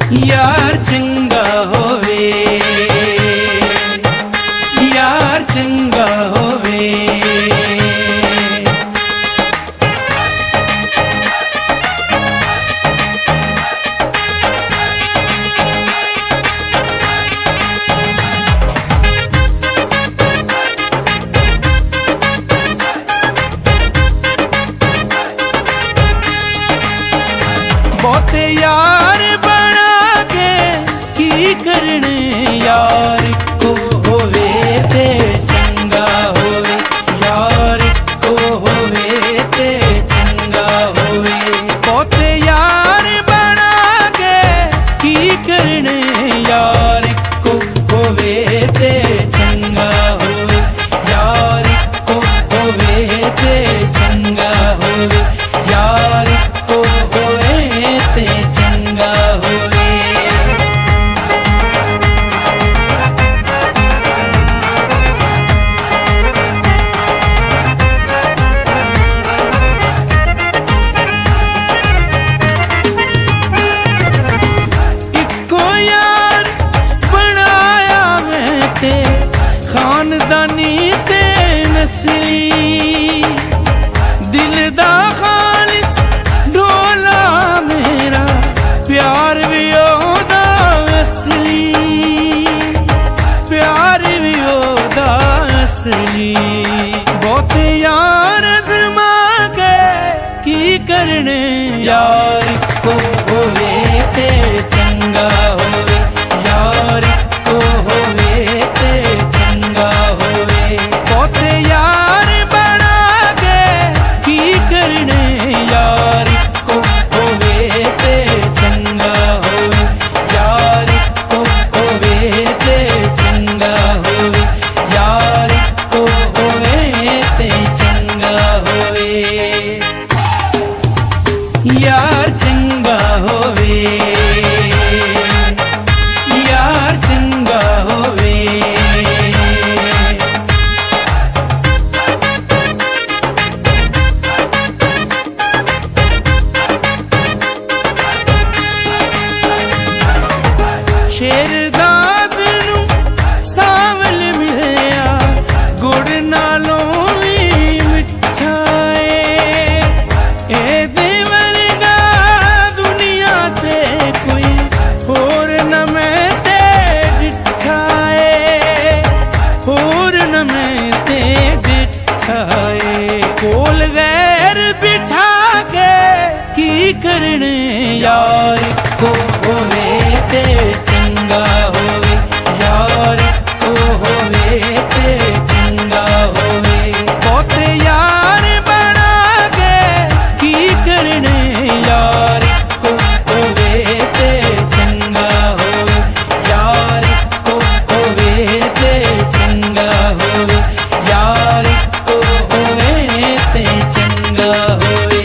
यार चंगा होवे, यार चंगा होवे। बहुते यार बना के की करने, यार को होवे ते चंगा होवे, यार को होवे ते चंगा होवे। बहुते यार बना के की करने, यार को होवे ते चंगा होवे, यार को होवे ते चंगा होवे, यार को होवे ते चंगा होवे। इको यार बनाया मैं ते खानदानी ते नस्ली, दिल दा खालिस ढोला मेरा प्यार भी ओदा असली, प्यार भी ओदा असली। बहुते यार अज़मा के की करने, यार को होवे ते चंगा होवे, यार को होवे ते चंगा होवे। बहुते यार बना के की करने, यार को होवे ते चंगा होवे, यार को होवे ते चंगा होवे, यार को होवे ते चंगा होवे। यार चंगा होवे, यार चंगा होवे। शेरदाद नू सावल मिलया, गुड़ नालों भी मिठा ए दे वर्गा दुनिया ते कोई होर न मैं ते डिठा होर न मैं ते डिठा कोल गैर बिठा के की करने, यार को होवे ते चंगा होवे, यार को होवे ते चंगा होवे। बहुते यार बना के की करने, यार को होवे ते चंगा होवे, यार को होवे ते चंगा होवे, यार को होवे ते चंगा होवे।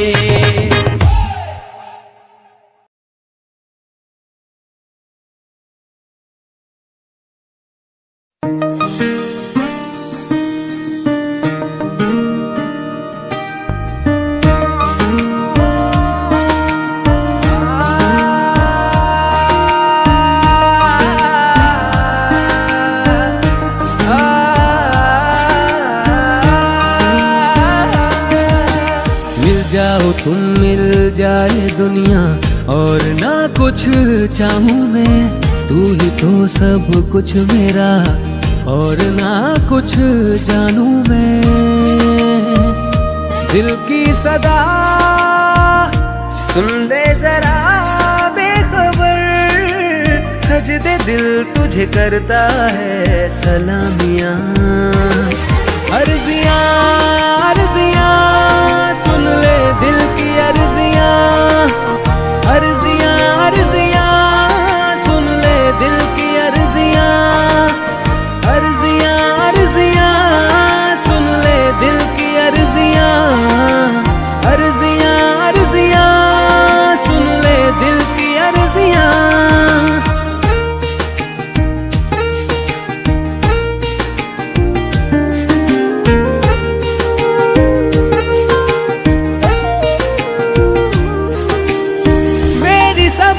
मिल जाओ तुम, मिल जाए दुनिया और ना कुछ चाहूं मैं, तू ही तो सब कुछ मेरा और ना कुछ जानूं मैं। दिल की सदा सुन ले जरा बेखबर, सजदे दिल तुझे करता है सलामियां। अर्जियां अर्जियां सुन ले दिल की अर्जियां, अर्जियां अर्जियां सुन ले दिल की अर्जियां, अर्जियां अर्जियां सुन ले दिल की अर्जियां, अर्जियां अर्जियां सुन ले दिल की अर्जियां।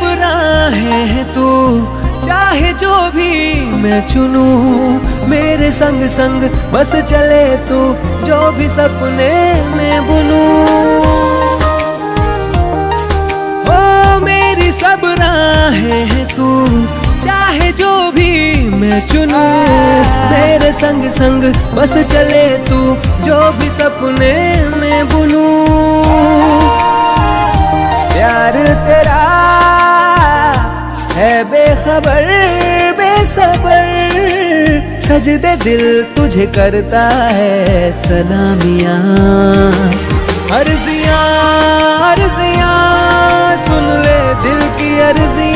राहें हैं तू, चाहे जो भी मैं चुनूं, मेरे संग संग बस चले तू, जो भी सपने मैं बुनूं। ओ मेरी सब राहें हैं तू, चाहे जो भी मैं चुनूं, मेरे संग संग बस चले तू, जो भी सपने मैं बुनूं। प्यार तेरा है बेखबर बेसबर, सजदे दिल तुझे करता है सलामियां। अर्जियां अर्जियां सुन ले दिल की अर्जियां,